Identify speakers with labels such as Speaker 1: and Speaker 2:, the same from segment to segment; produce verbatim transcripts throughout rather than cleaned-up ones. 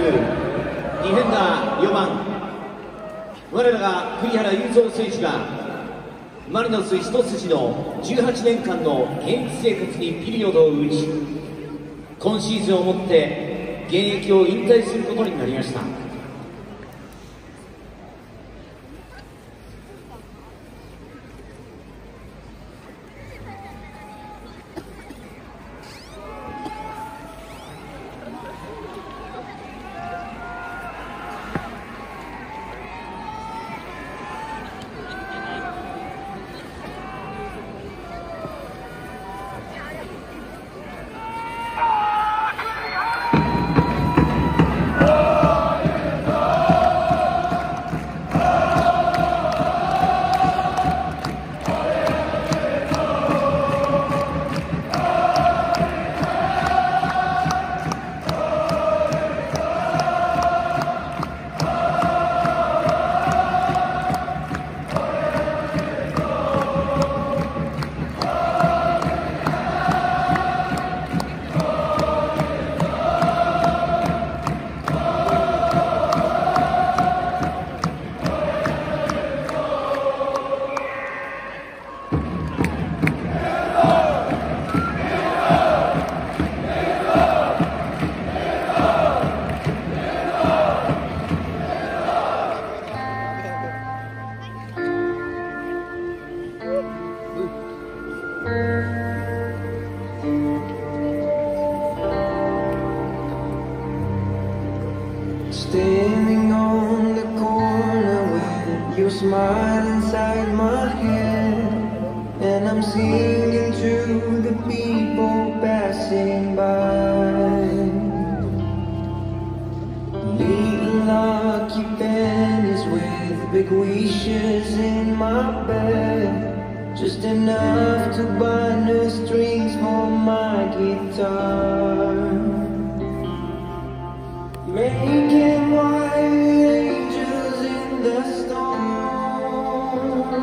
Speaker 1: ディフェンダーよんばん、我らが栗原雄三選手がマリノス一筋のじゅうはちねんかんの現役生活にピリオドを打ち、今シーズンをもって現役を引退することになりました。
Speaker 2: Standing on the corner with your smile inside my head, and I'm singing to the people passing by. Little lucky pennies with big wishes in my bed, just enough to buy new strings for my guitar. Making white angels in the storm.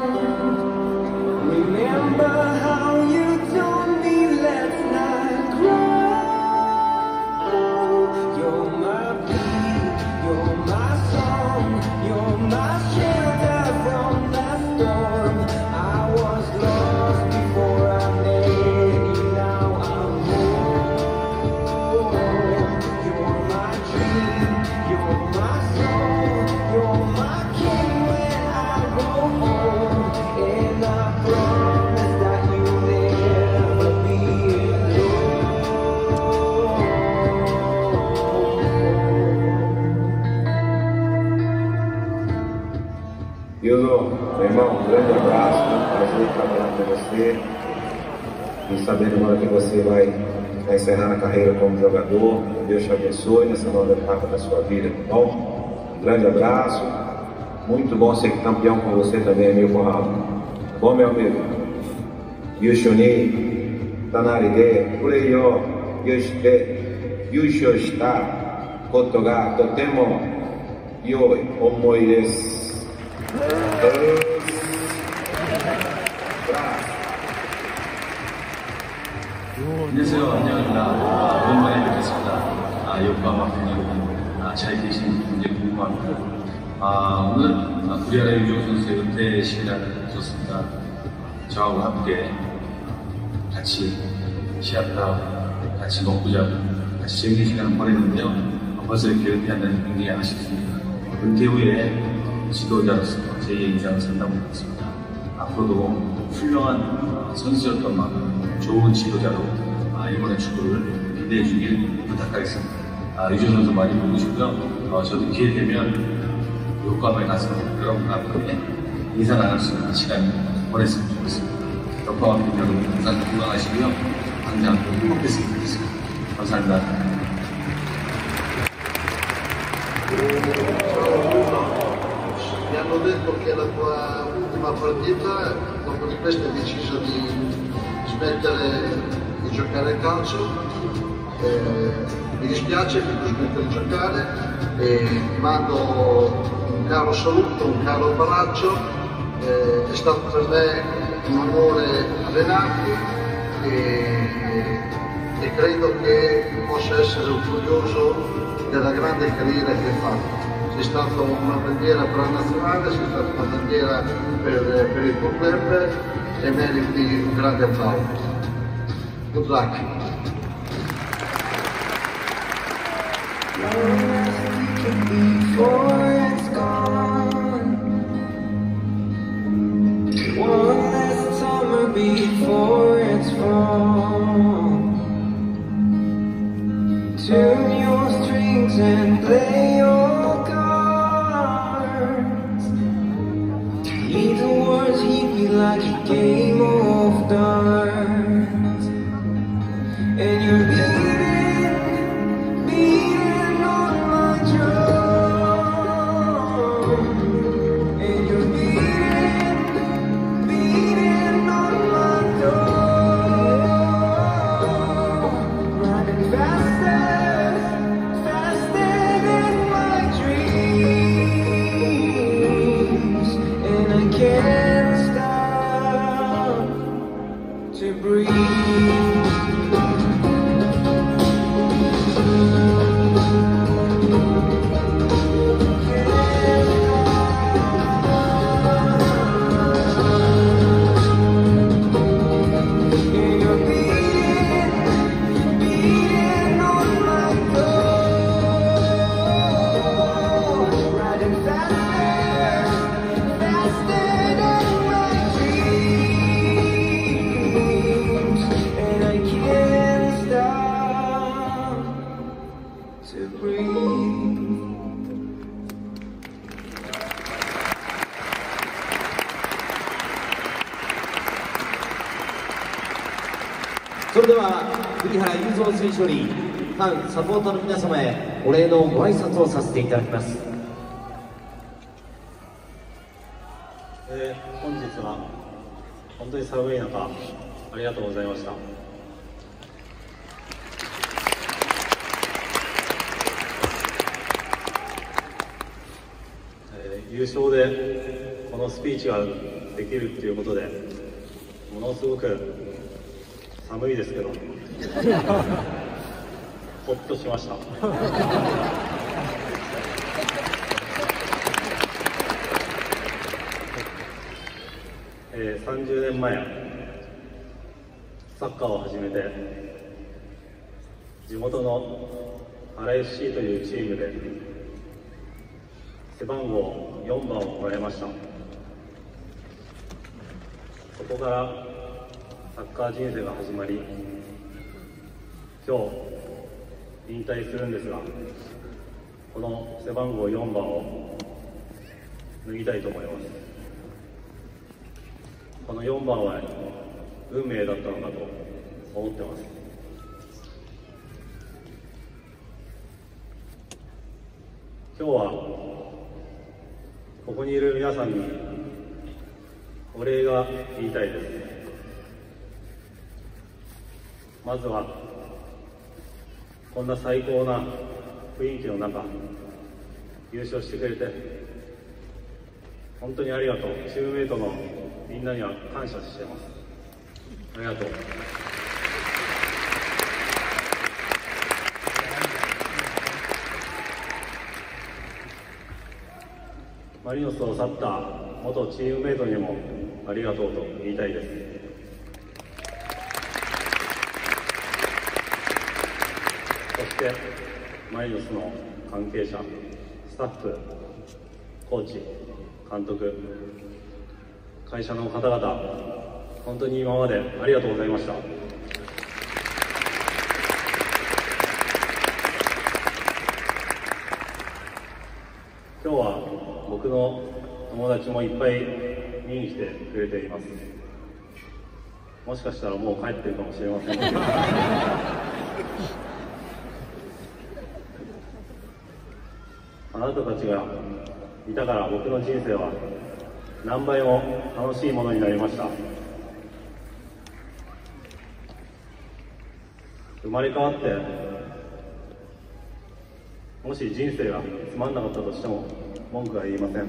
Speaker 2: Remember how you told me let's not cry. You're my beat, you're my song, you're my shelter from the storm. I was lost before I met you, now I'm home. You're my dream, you're my soul, you're my king when I go home. And I promise that you'll never be alone.
Speaker 3: Yuzo, meu irmão, um grande abraço, é um prazer trabalhar com você e sabendo agora que você vai, vai encerrar a carreira como jogador. Deus te abençoe nessa nova etapa da sua vida, tá bom? Um grande abraço, muito bom ser campeão com você também, meu porrado. Tá bom, meu amigo? Yushuni, Tanaride, Kureyo, Yoshite, Yusho shita, Koto ga totemo yoi omoi desu.
Speaker 4: 안녕하세요. 안녕합니다. 오랜만에 뵙겠습니다. 아, 여기가 막히고 아, 잘 계신 굉장히 궁금합니다. 아, 오늘 아, 구리아라 유정 선수의 은퇴 시간을 있었습니다. 저하고 함께 같이 시합하고 같이 먹고 자고 같이 재밌는 시간을 보냈는데요. 벌써 이렇게 은퇴한다는 굉장히 아쉽습니다. 은퇴 후에 지도자로서 제의 인상을 산다고 믿습니다. 앞으로도 훌륭한 선수였던 만큼 좋은 지도자로 이번에 축구를 기대해 주길 부탁하겠습니다. 아, 유정 선수 많이 보고 싶고요. 어, 저도 기회 되면 요코하마에 가서 여러분과 함께 인사 나눌 수 있는 시간 보냈으면 좋겠습니다. 요코하마 팬 여러분 항상 건강하시고요. 항상 행복했으면 좋겠습니다. 감사합니다.
Speaker 5: Mi hanno detto che è la tua ultima partita, dopo di questo hai deciso di smettere di giocare a calcio. Eh, mi dispiace che tu smetti di giocare e ti mando un caro saluto, un caro abbraccio. Eh, è stato per me un onore allenarti e e credo che possa essere orgoglioso della grande carriera che ha fatto. Sei stato una bandiera per la nazionale, sei stato una bandiera per, per il tuo club e meriti un grande applauso. Good luck.
Speaker 2: Before it's gone, one last summer before it's fall. Tune your strings and play your cards. Leave the words hit me like a game of darts, and you're beating, beating on my drum, and you're beating, beating on my door, running faster, faster than my dreams, and I can't stop to breathe.
Speaker 1: それでは栗原雄三選手よりファンサポーターの皆様へお礼のご挨拶をさせていただきます。
Speaker 6: えー、本日は本当に寒い中ありがとうございました。えー、優勝でこのスピーチができるっていうことでものすごく寒いですけどほっとしました。えー、さんじゅうねんまえサッカーを始めて地元の原 エフシー というチームで背番号よんばんをもらいました。そこからサッカー人生が始まり、今日引退するんですが、この背番号よんばんを脱ぎたいと思います。このよんばんは運命だったのかと思ってます。今日はここにいる皆さんにお礼が言いたいです。まずはこんな最高な雰囲気の中優勝してくれて本当にありがとう。チームメイトのみんなには感謝してます。ありがとう。マリノスを去った元チームメイトにもありがとうと言いたいです。そしてマリノスの関係者、スタッフ、コーチ、監督、会社の方々、本当に今までありがとうございました。今日は僕の友達もいっぱい見に来てくれています。もしかしたらもう帰ってるかもしれませんけどあなたたちがいたから僕の人生は何倍も楽しいものになりました。生まれ変わってもし人生がつまんなかったとしても文句は言いません。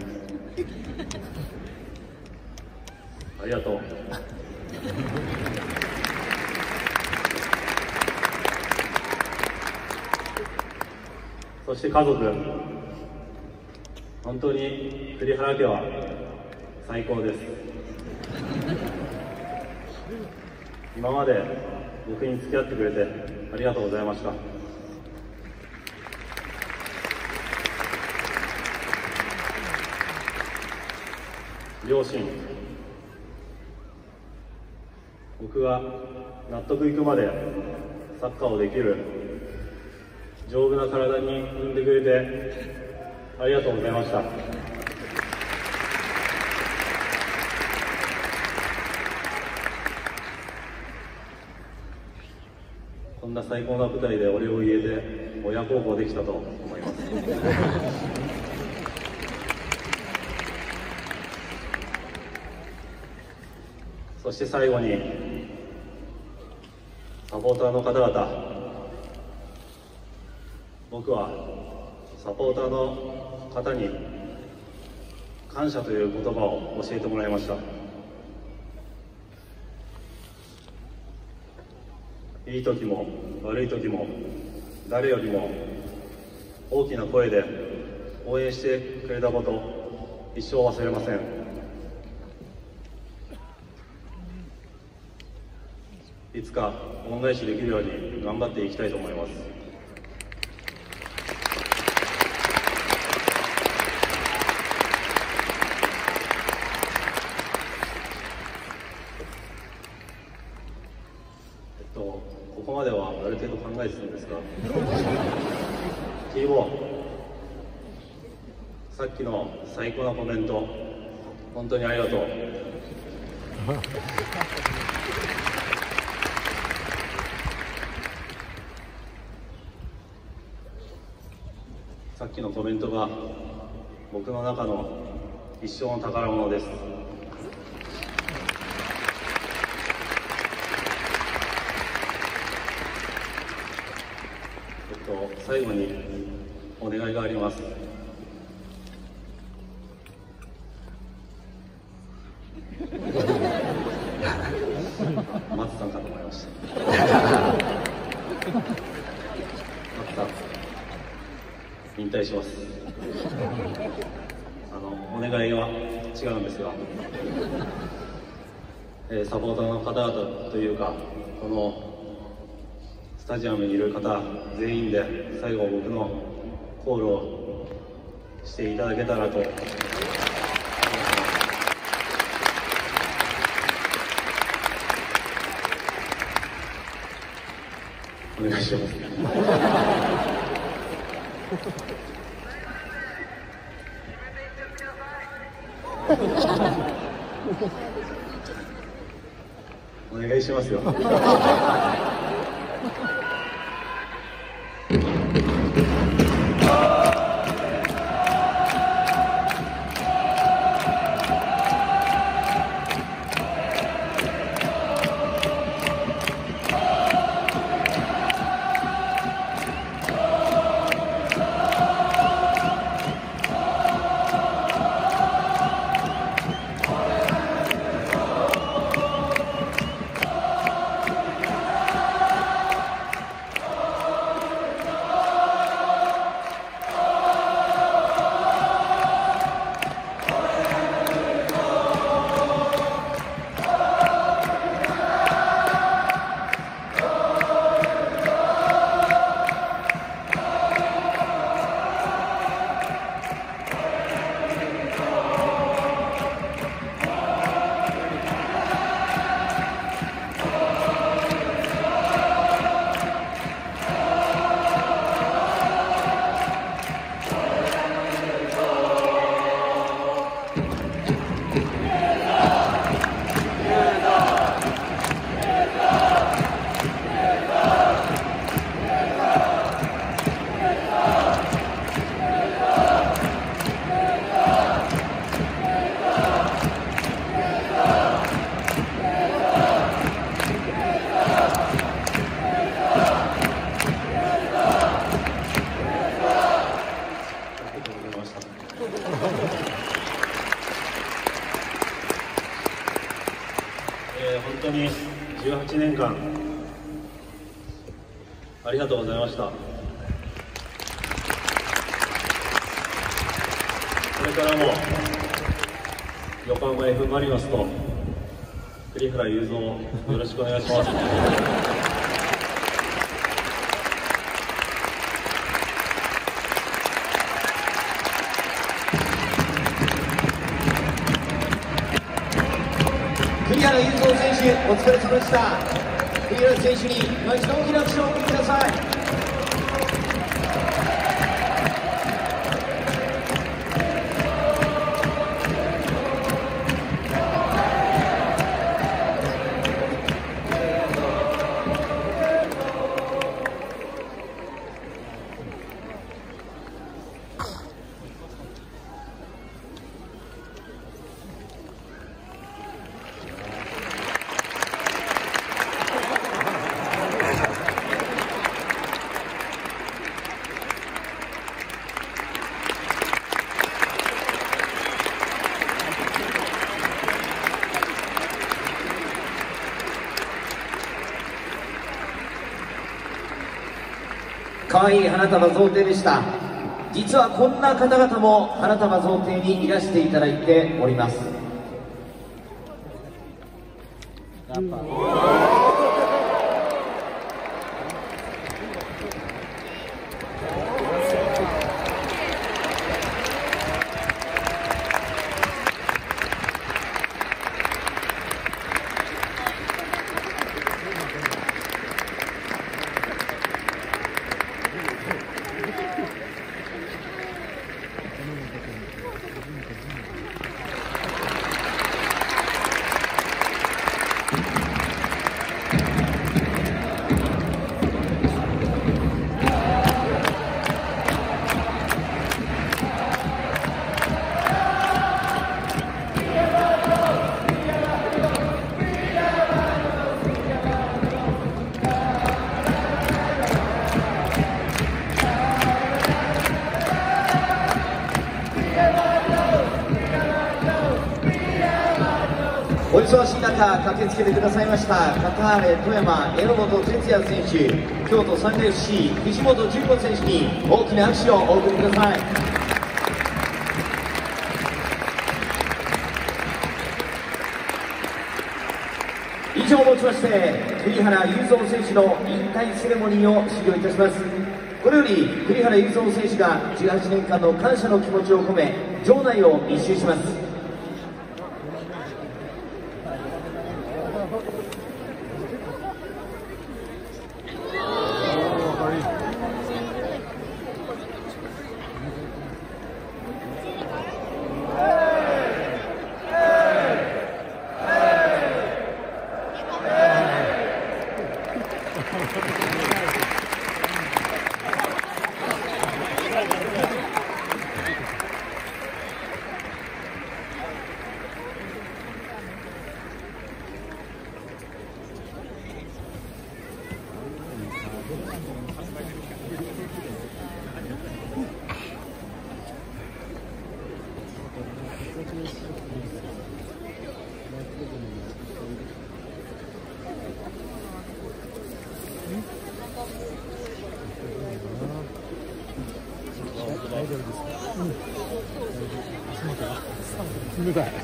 Speaker 6: ありがとう。 そして家族、本当に栗原家は最高です。今まで僕に付き合ってくれてありがとうございました。両親、僕が納得いくまでサッカーをできる丈夫な体に産んでくれてありがとうございました。こんな最高な舞台でお礼を言えて親孝行できたと思います。そして最後にサポーターの方々、僕はサポーターの方に感謝という言葉を教えてもらいました。いい時も悪い時も誰よりも大きな声で応援してくれたこと、一生忘れません。いつか恩返しできるように頑張っていきたいと思います。えっとここまではある程度考えてたんですがTボー、さっきの最高なコメント本当にありがとう。さっきのコメントが僕の中の一生の宝物です。えっと最後にお願いがあります。松さんかと思いました。松さん、引退します。あのお願いは違うんですが、えー、サポーターの方々というか、このスタジアムにいる方全員で最後僕のコールをしていただけたらと思います。お願いします。お願いしますよ。えー、本当にじゅうはちねんかんありがとうございました。 これからも横浜 F ・マリノスと栗原雄三をよろしくお願いします。
Speaker 1: 栗原雄三選手、お疲れ様でした。栗原選手に今一度大きな拍手をお送りください。可愛い花束贈呈でした。実はこんな方々も花束贈呈にいらしていただいております。お忙しい中、駆けつけてくださいましたカターレ富山、榎本哲也選手、京都サンデー エフシー 藤本純子選手に大きな拍手をお送りください。以上をもちまして栗原雄三選手の引退セレモニーを終了いたします。これより栗原雄三選手がじゅうはちねんかんの感謝の気持ちを込め場内を一周します。
Speaker 7: 冷たい。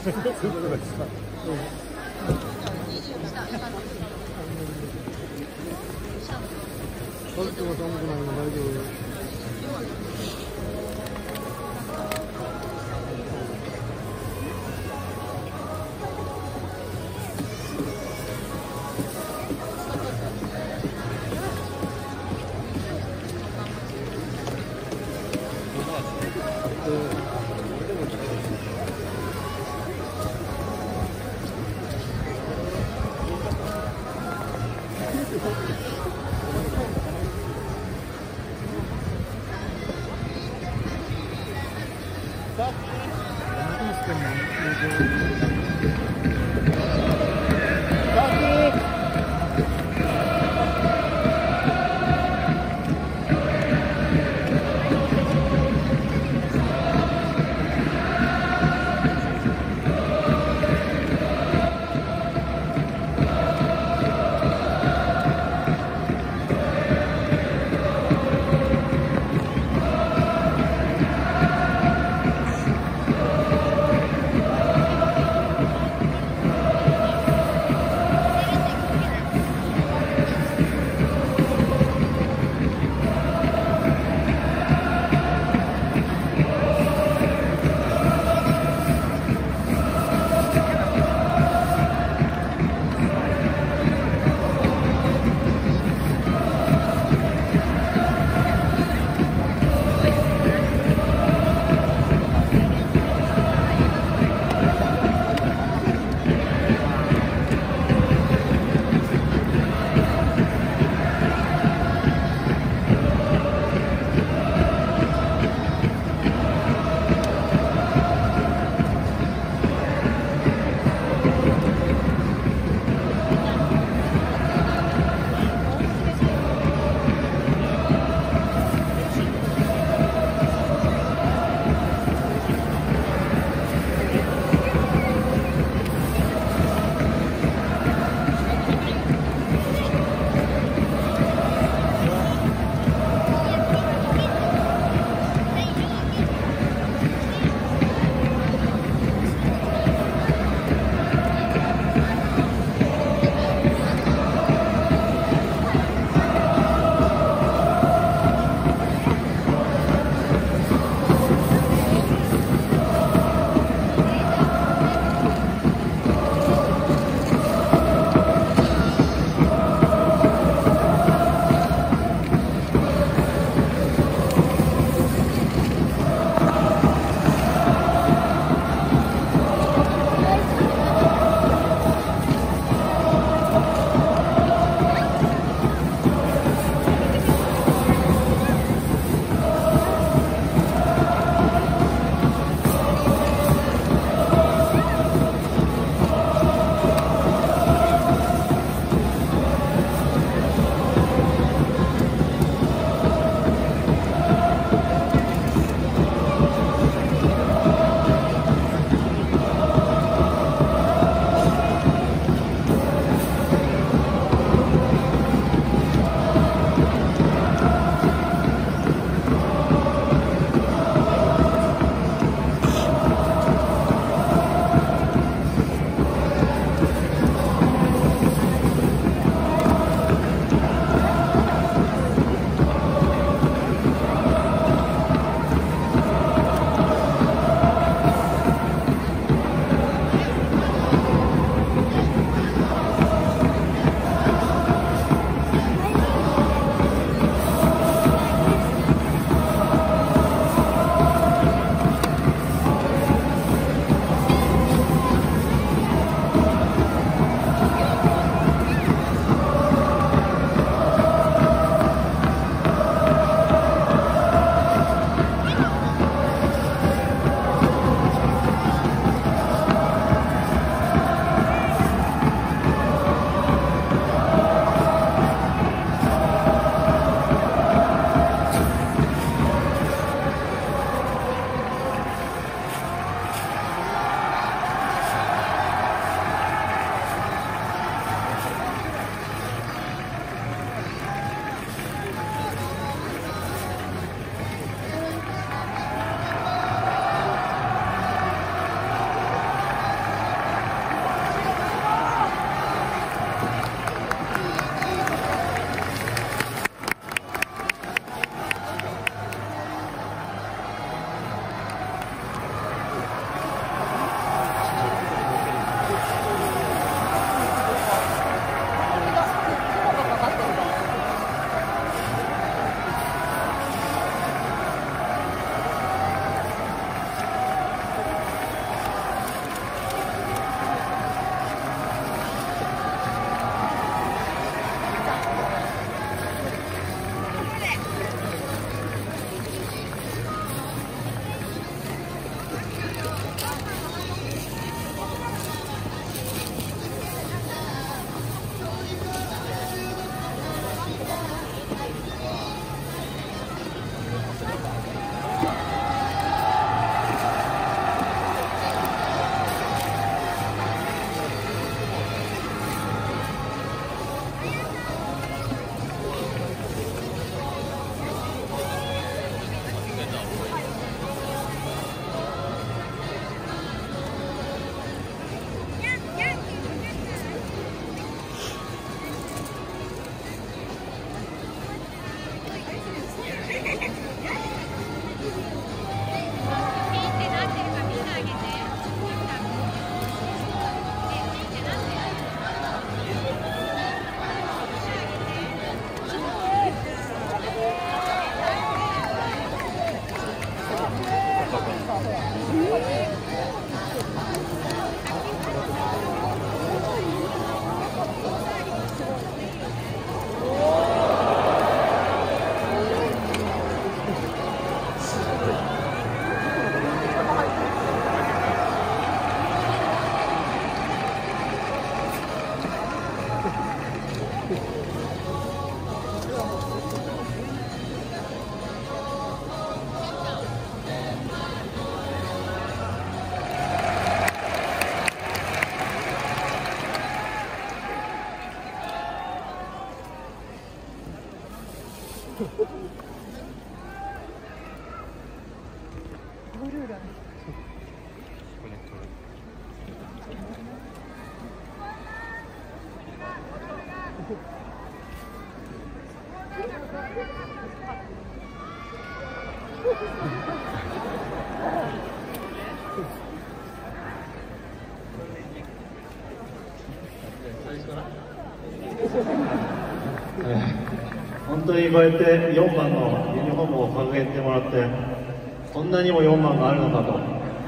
Speaker 6: 本当にこうやってよんばんのユニフォームを掲げてもらって、こんなにもよんばんがあるのかと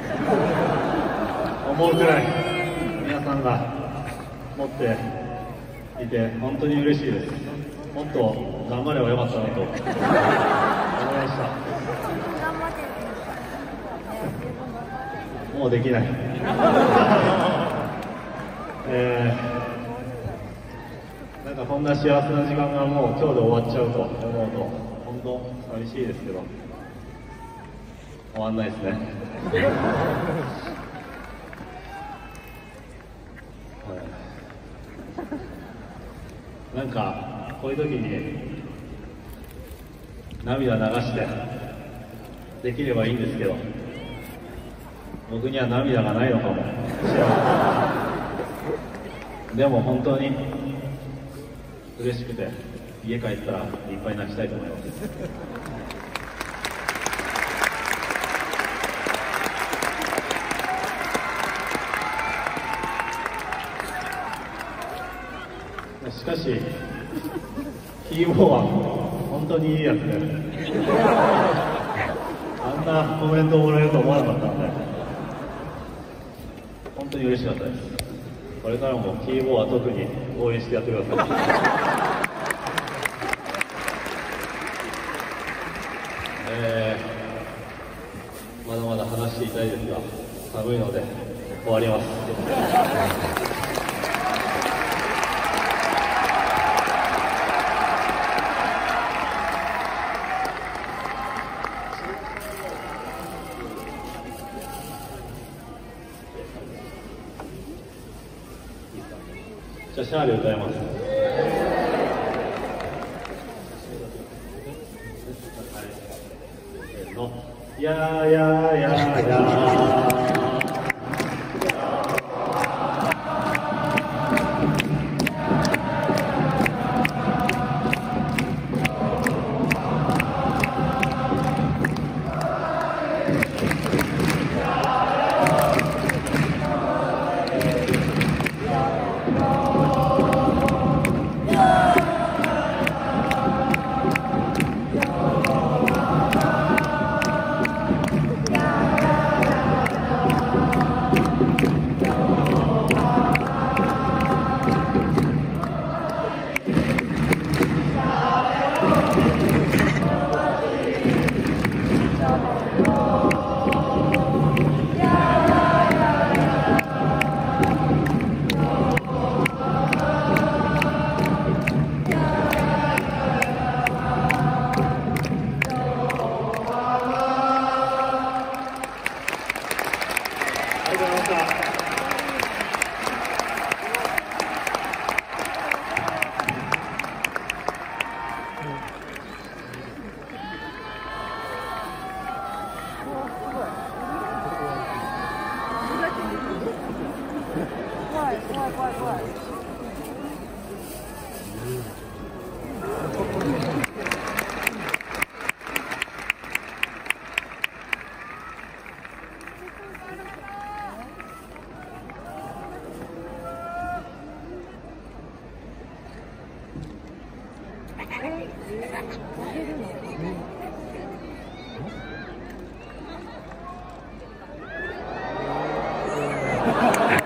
Speaker 6: 思うくらい皆さんが持っていて本当に嬉しいです。もっと頑張ればよかったなと思いました。もうできない、えー、なんかこんな幸せな時間がもう今日で終わっちゃうと思うと本当寂しいですけど、終わんないですね。なんかこういう時に涙流してできればいいんですけど、僕には涙がないのかもしれない。でも本当に嬉しくて家帰ったらいっぱい泣きたいと思います。しかし、キーボーは本当にいいやつで、あんなコメントをもらえると思わなかったので、本当に嬉しかったです。これからもキーボーは特に応援してやってください。えー、まだまだ話していたいですが、寒いので終わります。じゃあシャーレ歌います。せーの、やーやーやーやー。
Speaker 7: Ha ha ha!